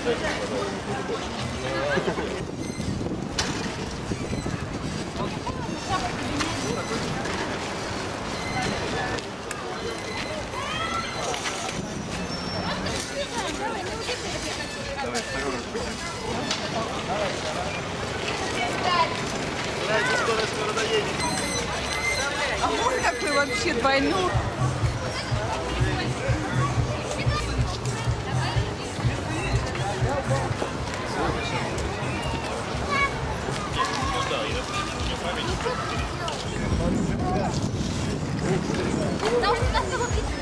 А можно какой вообще двойной? Потому что у нас было